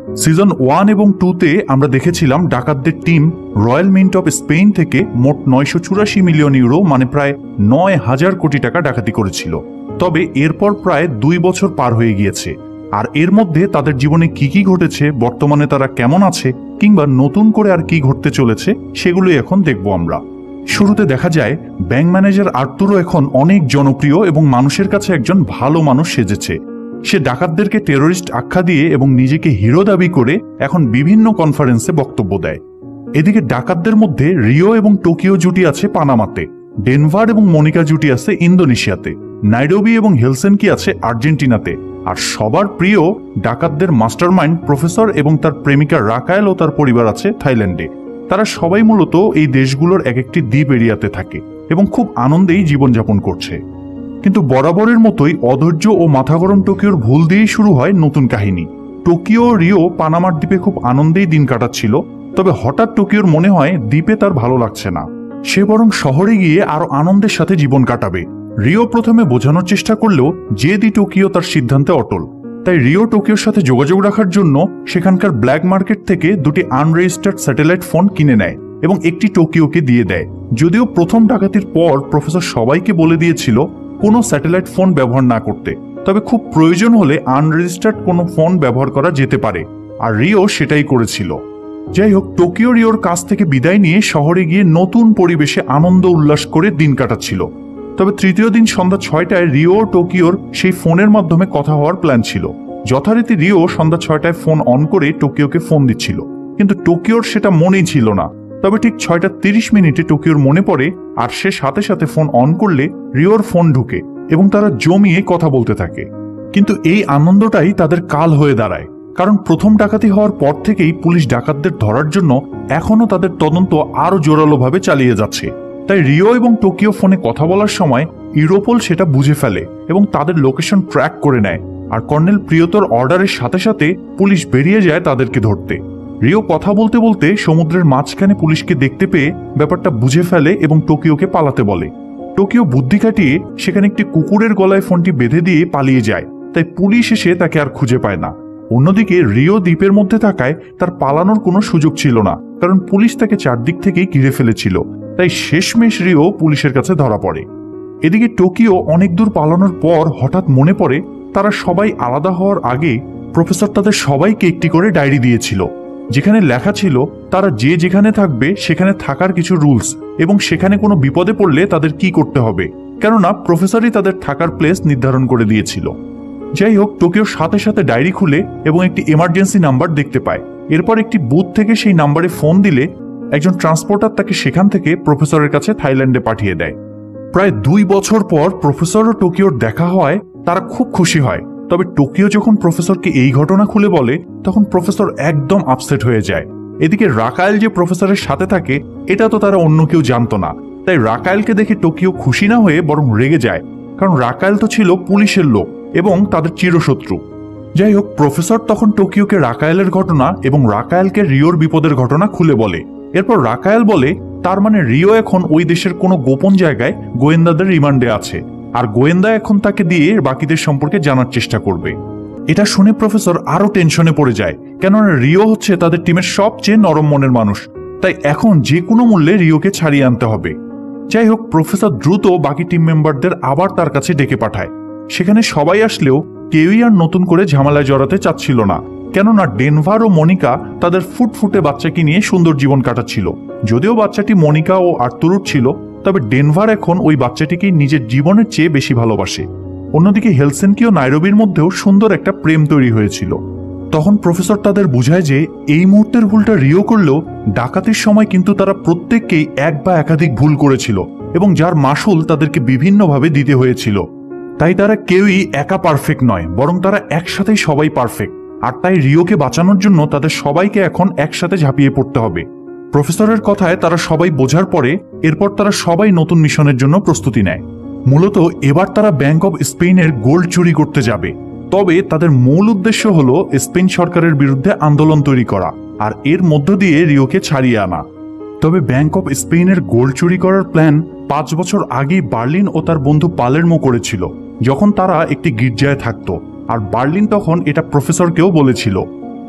Season 1 এবং 2-তে আমরা দেখেছিলাম ডাকাতদের team Royal Mint of Spain থেকে মোট 984 মিলিয়ন ইউরো মানে প্রায় 9,000 কোটি টাকা ডাকাতি করেছিল। তবে এরপর প্রায় 2 বছর পার হয়ে গিয়েছে, আর এর মধ্যে তাদের জীবনে কি কি ঘটেছে, বর্তমানে তারা কেমন আছে, কিংবা নতুন করে আর কি ঘটতে চলেছে সেগুলোই এখন দেখব আমরা। শুরুতে দেখা যায় ব্যাংক ম্যানেজার আর্তুরো এখন অনেক জনপ্রিয় এবং মানুষের কাছে একজন ভালো মানুষ সেজেছে। সে ডাকাতদেরকে টেরোরিস্ট আখ্যা দিয়ে এবং নিজেকে হিরো দাবি করে এখন বিভিন্ন কনফারেন্সে বক্তব্য দেয়। এদিকে ডাকাতদের মধ্যে রিও এবং টোকিও জুটি আছে পানামাতে, ডেনভার এবং মনিকা জুটি আছে ইন্দোনেশিয়াতে, নাইরোবি এবং হেলসিঙ্কি আছে আর্জেন্টিনাতে, আর সবার প্রিয় ডাকাতদের মাস্টারমাইন্ড প্রফেসর এবং তার প্রেমিকা রাকায়েল ও তার পরিবার আছে থাইল্যান্ডে। তারা সবাই মূলত এই দেশগুলোর এক একটি দ্বীপ এরিয়াতে থাকে এবং খুব আনন্দেই জীবনযাপন করছে। কিন্তু বরাবরের মতোই অধৈর্য ও মাথা গরম টোকিওর ভুল দিয়েই শুরু হয় নতুন কাহিনী। টোকিও ও রিও পানামার দ্বীপে খুব আনন্দেই দিন কাটাচ্ছিল, তবে হঠাৎ টোকিওর মনে হয় দ্বীপে তার ভালো লাগছে না, সে বরং শহরে গিয়ে আরো আনন্দের সাথে জীবন কাটাবে। রিও প্রথমে বোঝানোর চেষ্টা করলেও জেদি টোকিও তার সিদ্ধান্তে অটল। তাই রিও টোকিওর সাথে যোগাযোগ রাখার জন্য সেখানকার ব্ল্যাক মার্কেট থেকে 2টি আনরেজিস্টার্ড স্যাটেলাইট ফোন কিনে নেয় এবং একটি টোকিওকে দিয়ে দেয়। যদিও প্রথম ডাকাতির পর প্রফেসর সবাইকে বলে দিয়েছিল কোনো স্যাটেলাইট ফোন ব্যবহার না করতে, তবে খুব প্রয়োজন হলে আনরেজিস্টার্ড কোনো ফোন ব্যবহার করা যেতে পারে, আর রিও সেটাই করেছিল। যাই হোক, টোকিও রিওর কাছ থেকে বিদায় নিয়ে শহরে গিয়ে নতুন পরিবেশে আনন্দ উল্লাস করে দিন কাটাচ্ছিল। তবে তৃতীয় দিন সন্ধ্যা 6টায় রিও ও টোকিওর সেই ফোনের মাধ্যমে কথা হওয়ার প্ল্যান ছিল। যথারীতি রিও সন্ধ্যা 6টায় ফোন অন করে টোকিওকে ফোন দিচ্ছিল, কিন্তু টোকিওর সেটা মনেই ছিল না। তবে ঠিক 6:30 টোকিওর মনে পড়ে, আর সে সাথে সাথে ফোন অন করলে রিওর ফোন ঢুকে এবং তারা জমিয়ে কথা বলতে থাকে। কিন্তু এই আনন্দটাই তাদের কাল হয়ে দাঁড়ায়, কারণ প্রথম ডাকাতি হওয়ার পর থেকেই পুলিশ ডাকাতদের ধরার জন্য এখনো তাদের তদন্ত আরো জোরালোভাবে চালিয়ে যাচ্ছে। তাই রিও এবং টোকিও ফোনে কথা বলার সময় ইউরোপোল সেটা বুঝে ফেলে এবং তাদের লোকেশন ট্র্যাক করে নেয়, আর কর্নেল প্রিয়তর অর্ডারের সাথে সাথে পুলিশ বেরিয়ে যায় তাদেরকে ধরতে। রিও কথা বলতে বলতে সমুদ্রের মাঝখানে পুলিশকে দেখতে পেয়ে ব্যাপারটা বুঝে ফেলে এবং টোকিওকে পালাতে বলে। টোকিও বুদ্ধি খাটিয়ে সেখানে একটি কুকুরের গলায় ফোনটি বেঁধে দিয়ে পালিয়ে যায়, তাই পুলিশ এসে তাকে আর খুঁজে পায় না। অন্যদিকে রিও দ্বীপের মধ্যে থাকায় তার পালানোর কোনো সুযোগ ছিল না, কারণ পুলিশ তাকে চারদিক থেকেই ঘিরে ফেলেছিল। তাই শেষমেশ রিও পুলিশের কাছে ধরা পড়ে। এদিকে টোকিও অনেক দূর পালানোর পর হঠাৎ মনে পড়ে তারা সবাই আলাদা হওয়ার আগে প্রফেসর তাদের সবাইকে একটি করে ডায়েরি দিয়েছিল, যেখানে লেখা ছিল তারা যে যেখানে থাকবে সেখানে থাকার কিছু রুলস এবং সেখানে কোনো বিপদে পড়লে তাদের কি করতে হবে, কেননা প্রফেসরই তাদের থাকার প্লেস নির্ধারণ করে দিয়েছিল। যাই হোক, টোকিও সাথে সাথে ডায়েরি খুলে এবং একটি এমার্জেন্সি নাম্বার দেখতে পায়। এরপর একটি বুথ থেকে সেই নাম্বারে ফোন দিলে একজন ট্রান্সপোর্টার তাকে সেখান থেকে প্রফেসরের কাছে থাইল্যান্ডে পাঠিয়ে দেয়। প্রায় 2 বছর পর প্রফেসর ও টোকিওর দেখা হওয়ায় তারা খুব খুশি হয়। তবে টোকিও যখন প্রফেসরকে এই ঘটনা খুলে বলে তখন প্রফেসর একদম আপসেট হয়ে যায়। এদিকে রাকায়েল যে প্রফেসরের সাথে থাকে এটা তো তারা অন্য কেউ জানতো না, তাই রাকায়েলকে দেখে টোকিও খুশি না হয়ে বরং রেগে যায়, কারণ রাকায়েল তো ছিল পুলিশের লোক এবং তাদের চিরশত্রু। যাই হোক, প্রফেসর তখন টোকিওকে রাকায়েলের ঘটনা এবং রাকায়েলকে রিওর বিপদের ঘটনা খুলে বলে। এরপর রাকায়েল বলে তার মানে রিও এখন ওই দেশের কোনো গোপন জায়গায় গোয়েন্দাদের রিমান্ডে আছে, আর গোয়েন্দা এখন তাকে দিয়ে বাকিদের সম্পর্কে জানার চেষ্টা করবে। এটা শুনে প্রফেসর আরো টেনশনে পড়ে যায়, কেননা রিও হচ্ছে তাদের টিমের সবচেয়ে নরম মনের মানুষ, তাই এখন যে কোনো মূল্যে রিওকে ছাড়িয়ে আনতে হবে। যাই হোক, প্রফেসর দ্রুত বাকি টিম মেম্বারদের আবার তার কাছে ডেকে পাঠায়। সেখানে সবাই আসলেও কেউই আর নতুন করে ঝামেলায় জড়াতে চাচ্ছিল না, কেননা ডেনভার ও মনিকা তাদের ফুটফুটে বাচ্চাকে নিয়ে সুন্দর জীবন কাটাচ্ছিল। যদিও বাচ্চাটি মনিকা ও আর্তুরুর ছিল, তবে ডেনভার এখন ওই বাচ্চাটিকেই নিজের জীবনের চেয়ে বেশি ভালোবাসে। অন্যদিকে হেলসিঙ্কি ও নাইরোবির মধ্যেও সুন্দর একটা প্রেম তৈরি হয়েছিল। তখন প্রফেসর তাদের বুঝায় যে এই মুহূর্তের ভুলটা রিও করলেও ডাকাতির সময় কিন্তু তারা প্রত্যেককেই এক বা একাধিক ভুল করেছিল এবং যার মাসুল তাদেরকে বিভিন্নভাবে দিতে হয়েছিল। তাই তারা কেউই একা পারফেক্ট নয়, বরং তারা একসাথেই সবাই পারফেক্ট, আর তাই রিওকে বাঁচানোর জন্য তাদের সবাইকে এখন একসাথে ঝাঁপিয়ে পড়তে হবে। প্রফেসরের কথায় তারা সবাই বোঝার পরে এরপর তারা সবাই নতুন মিশনের জন্য প্রস্তুতি নেয়। মূলত এবার তারা ব্যাংক অব স্পেনের গোল্ড চুরি করতে যাবে, তবে তাদের মূল উদ্দেশ্য হলো স্পেন সরকারের বিরুদ্ধে আন্দোলন তৈরি করা আর এর মধ্য দিয়ে রিওকে ছাড়িয়ে আনা। তবে ব্যাংক অব স্পেনের গোল্ড চুরি করার প্ল্যান 5 বছর আগেই বার্লিন ও তার বন্ধু পালেরমো করেছিল, যখন তারা একটি গির্জায় থাকতো, আর বার্লিন তখন এটা প্রফেসরকেও বলেছিল।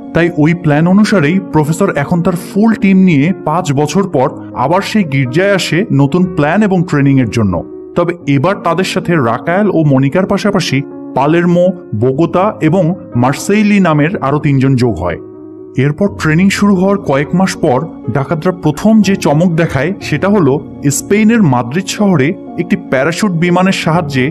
তাই ওই প্ল্যান অনুসারেই প্রফেসর এখন তার ফুল টিম নিয়ে 5 বছর পর আবার সেই গির্জায় আসে নতুন প্ল্যান এবং ট্রেনিং এর জন্য। তবে এবার তাদের সাথে রাকায়েল ও মনিকার পাশাপাশি পালেরমো, বোগোতা এবং মার্সেইলি নামের আরো 3 জন যোগ হয়। এরপর ট্রেনিং শুরু হওয়ার কয়েক মাস পর ডাকাতরা প্রথম যে চমক দেখায় সেটা হলো স্পেনের মাদ্রিদ শহরে একটি প্যারাশুট বিমানের সাহায্যে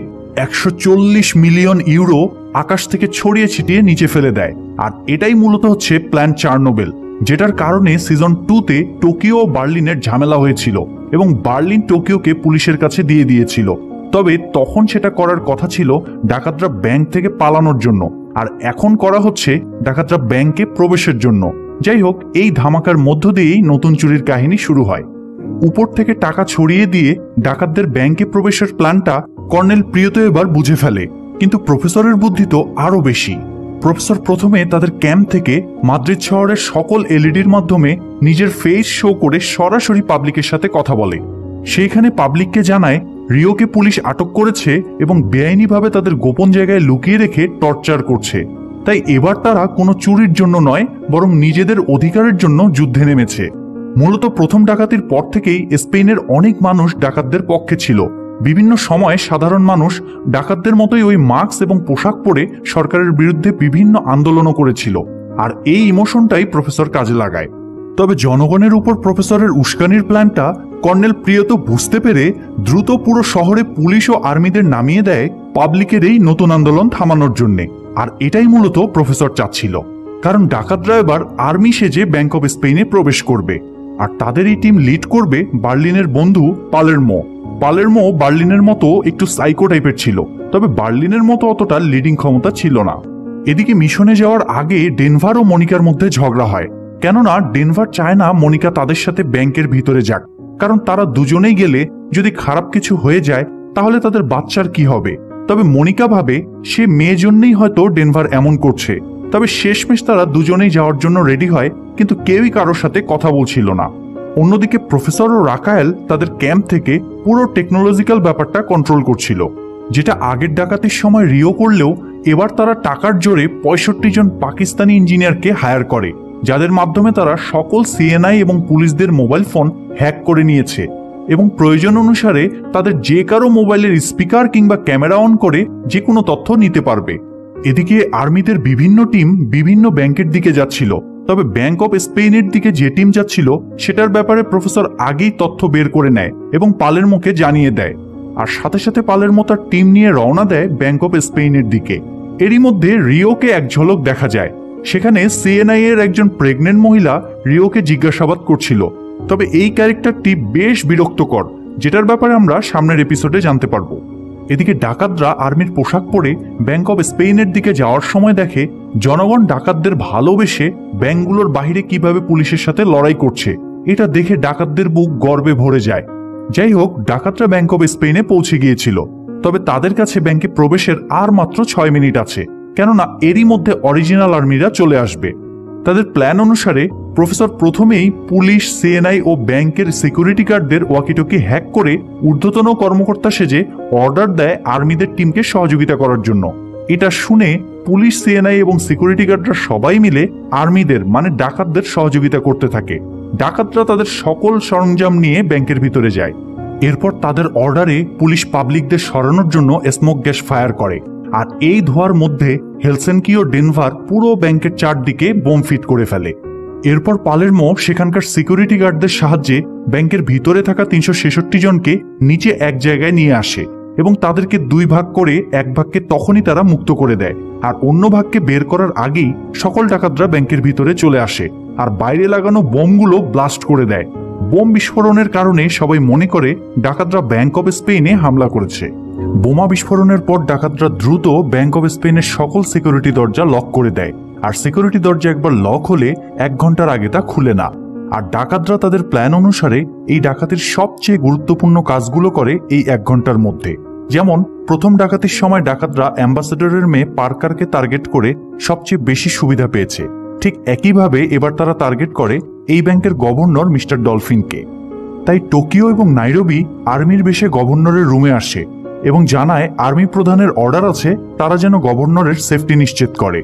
140 মিলিয়ন ইউরো আকাশ থেকে ছড়িয়ে ছিটিয়ে নিচে ফেলে দেয়। আর এটাই মূলত হচ্ছে প্ল্যান চার্নোবেল, যেটার কারণে সিজন 2-তে টোকিও ও বার্লিনের ঝামেলা হয়েছিল এবং বার্লিন টোকিওকে পুলিশের কাছে দিয়ে দিয়েছিল। তবে তখন সেটা করার কথা ছিল ডাকাতরা ব্যাংক থেকে পালানোর জন্য, আর এখন করা হচ্ছে ডাকাতরা ব্যাংকে প্রবেশের জন্য। যাই হোক, এই ধামাকার মধ্য দিয়েই নতুন চুরির কাহিনী শুরু হয়। উপর থেকে টাকা ছড়িয়ে দিয়ে ডাকাতদের ব্যাংকে প্রবেশের প্ল্যানটা কর্নেল প্রিয়তো এবার বুঝে ফেলে, কিন্তু প্রফেসরের বুদ্ধি তো আরো বেশি। প্রফেসর প্রথমে তাদের ক্যাম্প থেকে মাদ্রিদ শহরের সকল এলইডির মাধ্যমে নিজের ফেস শো করে সরাসরি পাবলিকের সাথে কথা বলে। সেইখানে পাবলিককে জানায় রিওকে পুলিশ আটক করেছে এবং বেআইনিভাবে তাদের গোপন জায়গায় লুকিয়ে রেখে টর্চার করছে। তাই এবার তারা কোনো চুরির জন্য নয়, বরং নিজেদের অধিকারের জন্য যুদ্ধে নেমেছে। মূলত প্রথম ডাকাতির পর থেকেই স্পেনের অনেক মানুষ ডাকাতদের পক্ষে ছিল। বিভিন্ন সময়ে সাধারণ মানুষ ডাকাতদের মতোই ওই মাস্ক এবং পোশাক পরে সরকারের বিরুদ্ধে বিভিন্ন আন্দোলনও করেছিল, আর এই ইমোশনটাই প্রফেসর কাজে লাগায়। তবে জনগণের উপর প্রফেসরের উস্কানির প্ল্যানটা কর্নেল প্রিয়তো বুঝতে পেরে দ্রুত পুরো শহরে পুলিশ ও আর্মিদের নামিয়ে দেয় পাবলিকের এই নতুন আন্দোলন থামানোর জন্যে। আর এটাই মূলত প্রফেসর চাচ্ছিল, কারণ ডাকাতরা এবার আর্মি সেজে ব্যাংক অব স্পেনে প্রবেশ করবে, আর তাদের এই টিম লিড করবে বার্লিনের বন্ধু পালেরমো। পালেরমো বার্লিনের মতো একটু সাইকো টাইপের ছিল, তবে বার্লিনের মতো অতটা লিডিং ক্ষমতা ছিল না। এদিকে মিশনে যাওয়ার আগে ডেনভার ও মনিকার মধ্যে ঝগড়া হয়, কেননা ডেনভার চায় না মনিকা তাদের সাথে ব্যাংকের ভিতরে যাক, কারণ তারা দুজনেই গেলে যদি খারাপ কিছু হয়ে যায় তাহলে তাদের বাচ্চার কি হবে। তবে মনিকা ভাবে সে মেয়ে জন্যই হয়তো ডেনভার এমন করছে। তবে শেষমেশ তারা দুজনেই যাওয়ার জন্য রেডি হয়, কিন্তু কেউই কারোর সাথে কথা বলছিল না। অন্যদিকে প্রফেসর ও রাকায়েল তাদের ক্যাম্প থেকে পুরো টেকনোলজিক্যাল ব্যাপারটা কন্ট্রোল করছিল, যেটা আগের ডাকাতির সময় রিও করলেও এবার তারা টাকার জোরে 65 জন পাকিস্তানি ইঞ্জিনিয়ারকে হায়ার করে, যাদের মাধ্যমে তারা সকল সিএনআই এবং পুলিশদের মোবাইল ফোন হ্যাক করে নিয়েছে এবং প্রয়োজন অনুসারে তাদের যে কারো মোবাইলের স্পিকার কিংবা ক্যামেরা অন করে যে কোনো তথ্য নিতে পারবে। এদিকে আর্মিদের বিভিন্ন টিম বিভিন্ন ব্যাংকের দিকে যাচ্ছিল, তবে ব্যাংক অব স্পেনের দিকে যে টিম যাচ্ছিল সেটার ব্যাপারে প্রফেসর আগেই তথ্য বের করে নেয় এবং পালেরমোকে জানিয়ে দেয়, আর সাথে সাথে পালেরমো তার টিম নিয়ে রওনা দেয় ব্যাংক অব স্পেনের দিকে। এরই মধ্যে রিওকে এক ঝলক দেখা যায়। সেখানে সিএনআই এর একজন প্রেগনেন্ট মহিলা রিওকে জিজ্ঞাসাবাদ করছিল, তবে এই ক্যারেক্টারটি বেশ বিরক্তকর, যেটার ব্যাপারে আমরা সামনের এপিসোডে জানতে পারবো। এদিকে ডাকাতরা আর্মির পোশাক পরে ব্যাংক অব স্পেনের দিকে যাওয়ার সময় দেখে জনগণ ডাকাতদের ভালোবেসে ব্যাংকগুলোর বাইরে কিভাবে পুলিশের সাথে লড়াই করছে। এটা দেখে ডাকাতদের বুক গর্বে ভরে যায়। যাই হোক, ডাকাতরা ব্যাংক অব স্পেনে পৌঁছে গিয়েছিল, তবে তাদের কাছে ব্যাংকে প্রবেশের আর মাত্র 6 মিনিট আছে, কেননা এরই মধ্যে অরিজিনাল আর্মিরা চলে আসবে। তাদের প্ল্যান অনুসারে প্রফেসর প্রথমেই পুলিশ, সিএনআই ও ব্যাংকের সিকিউরিটি গার্ডদের ওয়াকিটকি হ্যাক করে ঊর্ধ্বতন কর্মকর্তা সেজে অর্ডার দেয় আর্মিদের টিমকে সহযোগিতা করার জন্য। এটা শুনে পুলিশ, সিএনআই এবং সিকিউরিটি গার্ডরা সবাই মিলে আর্মিদের মানে ডাকাতদের সহযোগিতা করতে থাকে। ডাকাতরা তাদের সকল সরঞ্জাম নিয়ে ব্যাংকের ভিতরে যায়। এরপর তাদের অর্ডারে পুলিশ পাবলিকদের সরানোর জন্য স্মোক গ্যাস ফায়ার করে, আর এই ধোঁয়ার মধ্যে হেলসিঙ্কি ও ডেনভার পুরো ব্যাংকের চারদিকে বোম ফিট করে ফেলে। এরপর পালেরমো সেখানকার সিকিউরিটি গার্ডদের সাহায্যে ব্যাংকের ভিতরে থাকা 366 জনকে নিচে এক জায়গায় নিয়ে আসে এবং তাদেরকে 2 ভাগ করে এক ভাগকে তখনই তারা মুক্ত করে দেয়, আর অন্য ভাগকে বের করার আগেই সকল ডাকাতরা ব্যাংকের ভিতরে চলে আসে আর বাইরে লাগানো বোমগুলো ব্লাস্ট করে দেয়। বোম বিস্ফোরণের কারণে সবাই মনে করে ডাকাতরা ব্যাংক অব স্পেনে হামলা করেছে। বোমা বিস্ফোরণের পর ডাকাতরা দ্রুত ব্যাংক অব স্পেনের সকল সিকিউরিটি দরজা লক করে দেয়, আর সিকিউরিটি দরজা একবার লক হলে 1 ঘন্টার আগে তা খুলে না। আর ডাকাতরা তাদের প্ল্যান অনুসারে এই ডাকাতির সবচেয়ে গুরুত্বপূর্ণ কাজগুলো করে এই 1 ঘন্টার মধ্যে। যেমন প্রথম ডাকাতির সময় ডাকাতরা অ্যাম্বাসেডরের মেয়ে পার্কারকে টার্গেট করে সবচেয়ে বেশি সুবিধা পেয়েছে, ঠিক একইভাবে এবার তারা টার্গেট করে এই ব্যাংকের গভর্নর মিস্টার ডলফিনকে। তাই টোকিও এবং নাইরোবি আর্মির বেশে গভর্নরের রুমে আসে এবং জানায় আর্মি প্রধানের অর্ডার আছে তারা যেন গভর্নরের সেফটি নিশ্চিত করে।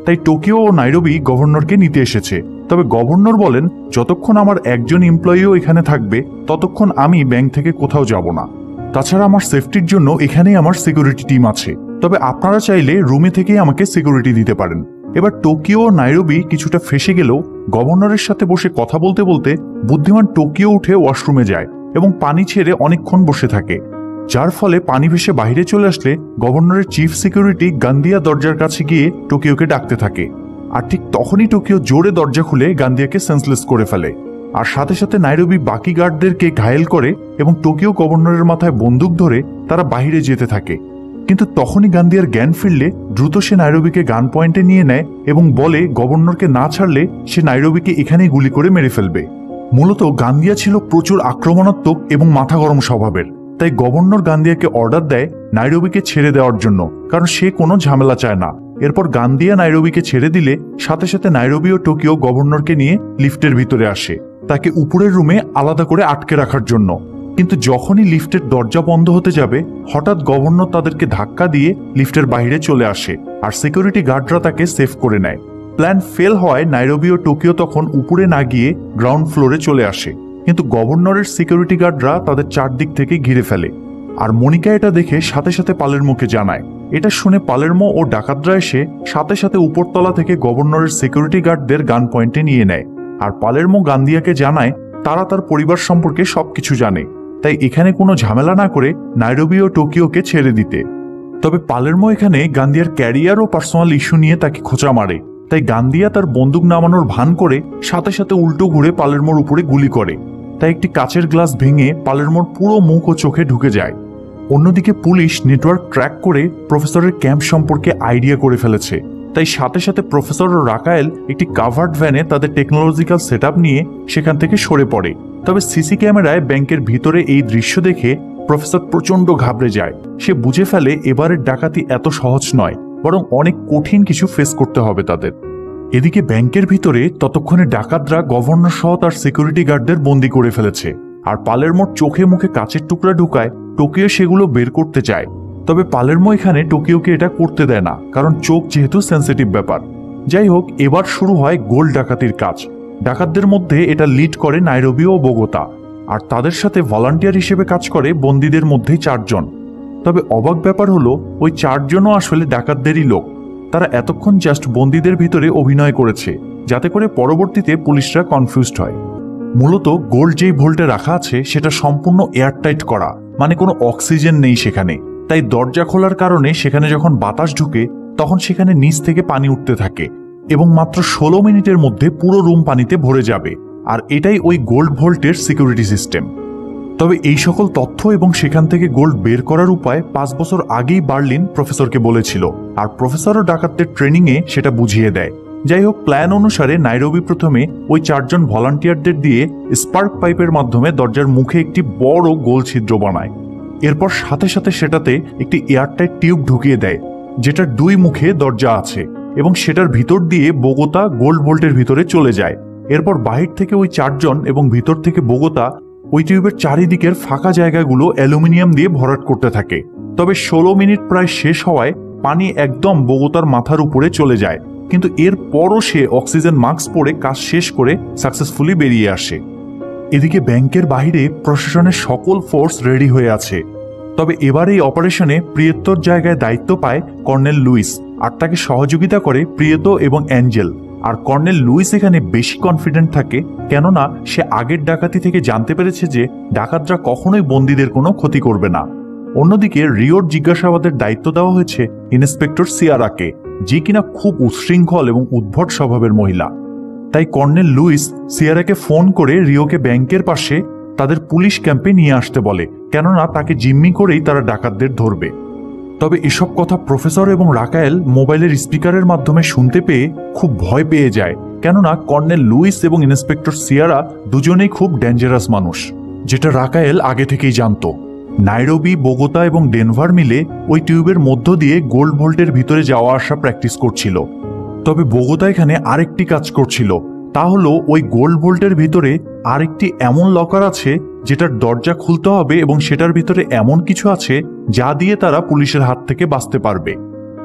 তাই টোকিও ও নাইরোবি গভর্নরকে নিতে এসেছে। তবে গভর্নর বলেন, যতক্ষণ আমার একজন এমপ্লয়িও এখানে থাকবে ততক্ষণ আমি ব্যাংক থেকে কোথাও যাব না। তাছাড়া আমার সেফটির জন্য এখানেই আমার সিকিউরিটি টিম আছে, তবে আপনারা চাইলে রুমে থেকেই আমাকে সিকিউরিটি দিতে পারেন। এবার টোকিও ও নাইরোবি কিছুটা ফেঁসে গেলেও গভর্নরের সাথে বসে কথা বলতে বলতে বুদ্ধিমান টোকিও উঠে ওয়াশরুমে যায় এবং পানি ছেড়ে অনেকক্ষণ বসে থাকে, যার ফলে পানি ভেসে বাইরে চলে আসলে গভর্নরের চিফ সিকিউরিটি গান্দিয়া দরজার কাছে গিয়ে টোকিওকে ডাকতে থাকে। আর ঠিক তখনই টোকিও জোরে দরজা খুলে গান্দিয়াকে সেন্সলেস করে ফেলে। আর সাথে সাথে নাইরোবি বাকি গার্ডদেরকে ঘায়েল করে এবং টোকিও গভর্নরের মাথায় বন্দুক ধরে তারা বাইরে যেতে থাকে। কিন্তু তখনই গান্দিয়ার জ্ঞান ফিরলে দ্রুত সে নাইরোবিকে গান পয়েন্টে নিয়ে নেয় এবং বলে গভর্নরকে না ছাড়লে সে নাইরোবিকে এখানেই গুলি করে মেরে ফেলবে। মূলত গান্দিয়া ছিল প্রচুর আক্রমণাত্মক এবং মাথা গরম স্বভাবের, তাই গভর্নর গান্দিয়াকে অর্ডার দেয় নাইরোবিকে ছেড়ে দেওয়ার জন্য, কারণ সে কোনো ঝামেলা চায় না। এরপর গান্দিয়া নাইরোবিকে ছেড়ে দিলে সাথে সাথে নাইরোবি ও টোকিও গভর্নরকে নিয়ে লিফটের ভিতরে আসে, তাকে উপরের রুমে আলাদা করে আটকে রাখার জন্য। কিন্তু যখনই লিফটের দরজা বন্ধ হতে যাবে হঠাৎ গভর্নর তাদেরকে ধাক্কা দিয়ে লিফটের বাইরে চলে আসে আর সিকিউরিটি গার্ডরা তাকে সেভ করে নেয়। প্ল্যান ফেল হওয়ায় নাইরোবি ও টোকিও তখন উপরে না গিয়ে গ্রাউন্ড ফ্লোরে চলে আসে, কিন্তু গভর্নরের সিকিউরিটি গার্ডরা তাদের চারদিক থেকে ঘিরে ফেলে। আর মনিকা এটা দেখে সাথে সাথে পালেরমোকে জানায়। এটা শুনে পালেরমো ও ডাকাতরা এসে সাথে সাথে উপরতলা থেকে গভর্নরের সিকিউরিটি গার্ডদের গান পয়েন্টে নিয়ে নেয়। আর পালেরমো গান্দিয়াকে জানায় তারা তার পরিবার সম্পর্কে সবকিছু জানে, তাই এখানে কোনো ঝামেলা না করে নাইরোবি ও টোকিওকে ছেড়ে দিতে। তবে পালেরমো এখানে গান্দিয়ার ক্যারিয়ার ও পার্সোনাল ইস্যু নিয়ে তাকে খোঁচা মারে, তাই গান্দিয়া তার বন্দুক নামানোর ভান করে সাথে সাথে উল্টো ঘুরে পালেরমোর উপরে গুলি করে, তাই একটি কাচের গ্লাস ভেঙে পালেরমোর পুরো মুখ ও চোখে ঢুকে যায়। অন্যদিকে পুলিশ নেটওয়ার্ক ট্র্যাক করে প্রফেসরের ক্যাম্প সম্পর্কে আইডিয়া করে ফেলেছে, তাই সাথে সাথে প্রফেসর ও রাকায়েল একটি কাভার্ড ভ্যানে তাদের টেকনোলজিক্যাল সেটআপ নিয়ে সেখান থেকে সরে পড়ে। তবে সিসি ক্যামেরায় ব্যাংকের ভিতরে এই দৃশ্য দেখে প্রফেসর প্রচন্ড ঘাবড়ে যায়। সে বুঝে ফেলে এবারের ডাকাতি এত সহজ নয়, বরং অনেক কঠিন কিছু ফেস করতে হবে তাদের। এদিকে ব্যাংকের ভিতরে ততক্ষণে ডাকাতরা গভর্নর সহ তার সিকিউরিটি গার্ডদের বন্দি করে ফেলেছে, আর পালেরমোর চোখে মুখে কাচের টুকরা ঢুকায় টোকিও সেগুলো বের করতে চায়। তবে পালেরমো এখানে টোকিওকে এটা করতে দেয় না, কারণ চোখ যেহেতু সেন্সিটিভ ব্যাপার। যাই হোক, এবার শুরু হয় গোল্ড ডাকাতির কাজ। ডাকাতদের মধ্যে এটা লিড করে নাইরোবি ও বোগোতা, আর তাদের সাথে ভলান্টিয়ার হিসেবে কাজ করে বন্দীদের মধ্যেই 4 জন। তবে অবাক ব্যাপার হলো ওই 4 জনও আসলে ডাকাতদেরই লোক। তারা এতক্ষণ জাস্ট বন্দীদের ভিতরে অভিনয় করেছে, যাতে করে পরবর্তীতে পুলিশরা কনফিউজড হয়। মূলত গোল্ড যেই ভোল্টে রাখা আছে সেটা সম্পূর্ণ এয়ারটাইট করা, মানে কোনো অক্সিজেন নেই সেখানে, তাই দরজা খোলার কারণে সেখানে যখন বাতাস ঢুকে তখন সেখানে নিচ থেকে পানি উঠতে থাকে এবং মাত্র 16 মিনিটের মধ্যে পুরো রুম পানিতে ভরে যাবে। আর এটাই ওই গোল্ড ভোল্টের সিকিউরিটি সিস্টেম। তবে এই সকল তথ্য এবং সেখান থেকে গোল্ড বের করার উপায় 5 বছর আগেই বার্লিন প্রফেসরকে বলেছিল, আর প্রফেসরও ডাকাতদের ট্রেনিংয়ে সেটা বুঝিয়ে দেয়। যাই হোক, প্ল্যান অনুসারে নাইরোবি প্রথমে ওই 4 জন ভলান্টিয়ারদের দিয়ে স্পার্ক পাইপের মাধ্যমে দরজার মুখে একটি বড় গোল ছিদ্র বানায়। এরপর সাথে সাথে সেটাতে একটি এয়ারটাইট টিউব ঢুকিয়ে দেয়, যেটার 2 মুখে দরজা আছে, এবং সেটার ভিতর দিয়ে বোগোতা গোল্ড ভোল্টের ভিতরে চলে যায়। এরপর বাহির থেকে ওই 4 জন এবং ভিতর থেকে বোগোতা ওই টিউবের চারিদিকের ফাঁকা জায়গাগুলো অ্যালুমিনিয়াম দিয়ে ভরাট করতে থাকে। তবে 16 মিনিট প্রায় শেষ হওয়ায় পানি একদম বোগোতার মাথার উপরে চলে যায়, কিন্তু এরপরও সে অক্সিজেন মাস্ক পরে কাজ শেষ করে সাকসেসফুলি বেরিয়ে আসে। এদিকে ব্যাংকের বাইরে প্রশাসনের সকল ফোর্স রেডি হয়ে আছে। তবে এবার এই অপারেশনে প্রিয়েতোর জায়গায় দায়িত্ব পায় কর্নেল লুইস, আর তাকে সহযোগিতা করে প্রিয়েতো এবং অ্যাঞ্জেল। আর কর্নেল লুইস এখানে বেশি কনফিডেন্ট থাকে, কেননা সে আগের ডাকাতি থেকে জানতে পেরেছে যে ডাকাতরা কখনোই বন্দীদের কোনো ক্ষতি করবে না। অন্যদিকে রিওর জিজ্ঞাসাবাদের দায়িত্ব দেওয়া হয়েছে ইন্সপেক্টর সিয়ারাকে, যে কিনা খুব উচ্ছৃঙ্খল এবং উদ্ভট স্বভাবের মহিলা। তাই কর্নেল লুইস সিয়ারাকে ফোন করে রিওকে ব্যাংকের পাশে তাদের পুলিশ ক্যাম্পে নিয়ে আসতে বলে, কেননা তাকে জিম্মি করেই তারা ডাকাতদের ধরবে। তবে এসব কথা প্রফেসর এবং রাকায়েল মোবাইলের স্পিকারের মাধ্যমে শুনতে পেয়ে খুব ভয় পেয়ে যায়, কেননা কর্নেল লুইস এবং ইন্সপেক্টর সিয়ারা দুজনেই খুব ডেঞ্জারাস মানুষ, যেটা রাকায়েল আগে থেকেই জানত। নাইরোবি, বোগোতা এবং ডেনভার মিলে ওই টিউবের মধ্য দিয়ে গোল্ড ভোল্টের ভিতরে যাওয়া আসা প্র্যাকটিস করছিল। তবে বোগোতা এখানে আরেকটি কাজ করছিল, তা হলো ওই গোল্ড ভোল্টের ভিতরে আরেকটি এমন লকার আছে যেটার দরজা খুলতে হবে এবং সেটার ভিতরে এমন কিছু আছে যা দিয়ে তারা পুলিশের হাত থেকে বাঁচতে পারবে।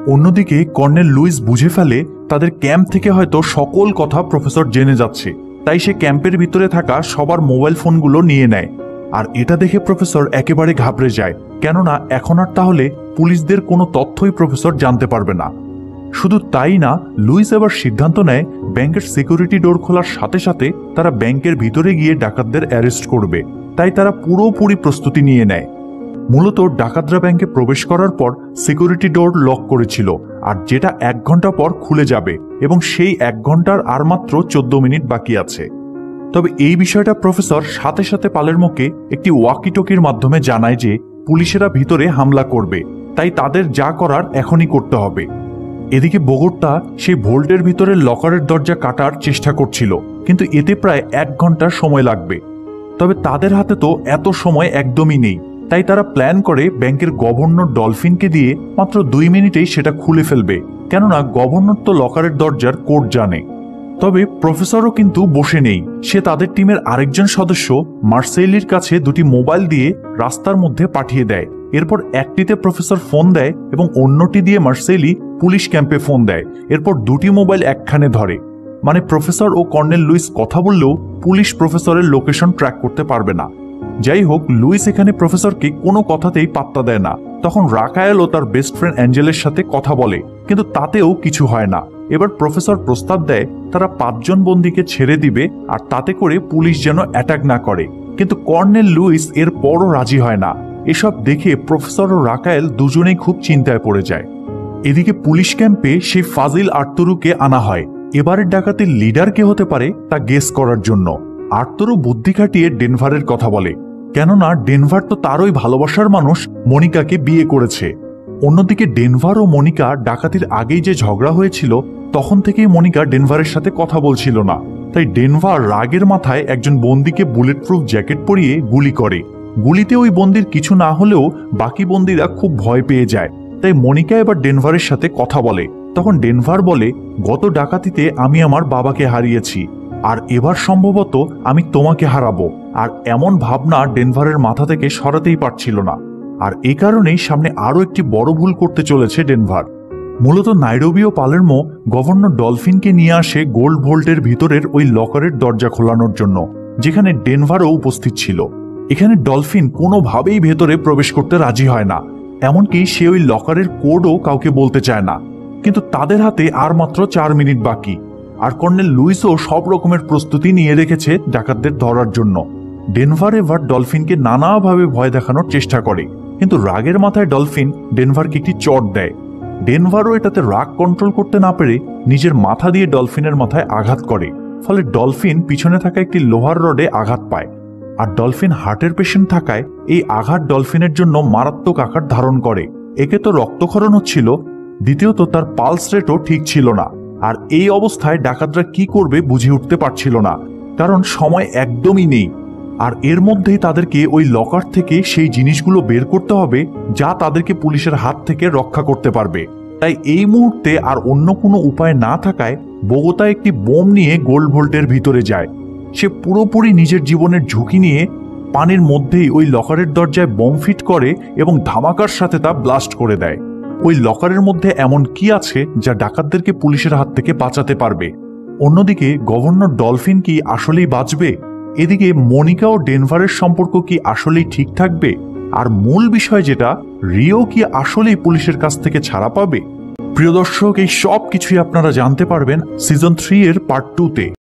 অন্যদিকে কর্নেল লুইস বুঝে ফেলে তাদের ক্যাম্প থেকে হয়তো সকল কথা প্রফেসর জেনে যাচ্ছে, তাই সে ক্যাম্পের ভিতরে থাকা সবার মোবাইল ফোনগুলো নিয়ে নেয়। আর এটা দেখে প্রফেসর একেবারে ঘাবড়ে যায়, কেননা এখন আর তাহলে পুলিশদের কোনো তথ্যই প্রফেসর জানতে পারবে না। শুধু তাই না, লুইস এবার সিদ্ধান্ত নেয় ব্যাংকের সিকিউরিটি ডোর খোলার সাথে সাথে তারা ব্যাংকের ভিতরে গিয়ে ডাকাতদের অ্যারেস্ট করবে, তাই তারা পুরোপুরি প্রস্তুতি নিয়ে নেয়। মূলত ডাকাতরা ব্যাংকে প্রবেশ করার পর সিকিউরিটি ডোর লক করেছিল, আর যেটা 1 ঘন্টা পর খুলে যাবে, এবং সেই 1 ঘন্টার আর মাত্র 14 মিনিট বাকি আছে। তবে এই বিষয়টা প্রফেসর সাথে সাথে পালেরমোকে একটি ওয়াকিটকির মাধ্যমে জানায় যে পুলিশেরা ভিতরে হামলা করবে, তাই তাদের যা করার এখনই করতে হবে। এদিকে বোগোট্টা সেই ভোল্টের ভিতরে লকারের দরজা কাটার চেষ্টা করছিল, কিন্তু এতে প্রায় 1 ঘন্টা সময় লাগবে। তবে তাদের হাতে তো এত সময় একদমই নেই, তাই তারা প্ল্যান করে ব্যাংকের গভর্নর ডলফিনকে দিয়ে মাত্র 2 মিনিটেই সেটা খুলে ফেলবে, কেননা গভর্নর তো লকারের দরজার কোড জানে। তবে প্রফেসরও কিন্তু বসে নেই, সে তাদের টিমের আরেকজন সদস্য মার্সেইলির কাছে 2টি মোবাইল দিয়ে রাস্তার মধ্যে পাঠিয়ে দেয়। এরপর একটিতে প্রফেসর ফোন দেয় এবং অন্যটি দিয়ে মার্সেইলি পুলিশ ক্যাম্পে ফোন দেয়। এরপর 2টি মোবাইল একখানে ধরে, মানে প্রফেসর ও কর্নেল লুইস কথা বললেও পুলিশ প্রফেসরের লোকেশন ট্র্যাক করতে পারবে না। যাই হোক, লুইস এখানে প্রফেসরকে কোনো কথাতেই পাত্তা দেয় না। তখন রাকায়েলও তার বেস্ট ফ্রেন্ড অ্যাঞ্জেলের সাথে কথা বলে, কিন্তু তাতেও কিছু হয় না। এবার প্রফেসর প্রস্তাব দেয় তারা 5 জন বন্দীকে ছেড়ে দিবে, আর তাতে করে পুলিশ যেন অ্যাটাক না করে, কিন্তু কর্নেল লুইস এর পরও রাজি হয় না। এসব দেখে প্রফেসর ও রাকায়েল দুজনেই খুব চিন্তায় পড়ে যায়। এদিকে পুলিশ ক্যাম্পে সেই ফাজিল আর্তুরুকে আনা হয় এবারের ডাকাতির লিডার কে হতে পারে তা গেস করার জন্য। আর্তুরু বুদ্ধি খাটিয়ে ডেনভারের কথা বলে, কেননা ডেনভার তো তারই ভালোবাসার মানুষ মনিকাকে বিয়ে করেছে। অন্যদিকে ডেনভার ও মনিকা ডাকাতির আগেই যে ঝগড়া হয়েছিল, তখন থেকেই মনিকা ডেনভারের সাথে কথা বলছিল না, তাই ডেনভার রাগের মাথায় একজন বন্দীকে বুলেট প্রুফ জ্যাকেট পরিয়ে গুলি করে। গুলিতে ওই বন্দির কিছু না হলেও বাকি বন্দীরা খুব ভয় পেয়ে যায়, তাই মনিকা এবার ডেনভারের সাথে কথা বলে। তখন ডেনভার বলে, গত ডাকাতিতে আমি আমার বাবাকে হারিয়েছি, আর এবার সম্ভবত আমি তোমাকে হারাবো। আর এমন ভাবনা ডেনভারের মাথা থেকে সরাতেই পারছিল না, আর এই কারণেই সামনে আরো একটি বড় ভুল করতে চলেছে ডেনভার। মূলত নাইরোবি ও পালেরমো গভর্নর ডলফিনকে নিয়ে আসে গোল্ড ভোল্টের ভিতরের ওই লকারের দরজা খোলানোর জন্য, যেখানে ডেনভারও উপস্থিত ছিল। এখানে ডলফিন কোনোভাবেই ভেতরে প্রবেশ করতে রাজি হয় না, এমনকি সে ওই লকারের কোডও কাউকে বলতে চায় না। কিন্তু তাদের হাতে আর মাত্র 4 মিনিট বাকি, আর কর্নেল লুইসও সব রকমের প্রস্তুতি নিয়ে রেখেছে ডাকাতদের ধরার জন্য। ডেনভার এবার ডলফিনকে নানাভাবে ভয় দেখানোর চেষ্টা করে, কিন্তু রাগের মাথায় ডলফিন ডেনভারকে একটি চট দেয়। ডেনভারও এটাতে রাগ কন্ট্রোল করতে না পেরে নিজের মাথা দিয়ে ডলফিনের মাথায় আঘাত করে, ফলে ডলফিন পিছনে থাকা একটি লোহার রডে আঘাত পায়। আর ডলফিন হার্টের পেশেন্ট থাকায় এই আঘাত ডলফিনের জন্য মারাত্মক আকার ধারণ করে। একে তো রক্তক্ষরণ হচ্ছিল, দ্বিতীয়ত তার পালস রেটও ঠিক ছিল না। আর এই অবস্থায় ডাকাতরা কি করবে বুঝে উঠতে পারছিল না, কারণ সময় একদমই নেই। আর এর মধ্যেই তাদেরকে ওই লকার থেকে সেই জিনিসগুলো বের করতে হবে যা তাদেরকে পুলিশের হাত থেকে রক্ষা করতে পারবে। তাই এই মুহূর্তে আর অন্য কোনো উপায় না থাকায় বোগোতা একটি বোম নিয়ে গোল্ড ভোল্টের ভিতরে যায়। সে পুরোপুরি নিজের জীবনের ঝুঁকি নিয়ে পানির মধ্যেই ওই লকারের দরজায় বোম ফিট করে এবং ধামাকার সাথে তা ব্লাস্ট করে দেয়। ওই লকারের মধ্যে এমন কি আছে যা ডাকাতদেরকে পুলিশের হাত থেকে বাঁচাতে পারবে? অন্যদিকে গভর্নর ডলফিন কি আসলেই বাঁচবে? এদিকে মনিকা ও ডেনভারের সম্পর্ক কি আসলেই ঠিক থাকবে? আর মূল বিষয় যেটা, রিও কি আসলেই পুলিশের কাছ থেকে ছাড়া পাবে? প্রিয় দর্শক, এই সব কিছুই আপনারা জানতে পারবেন সিজন 3 এর পার্ট 2 তে।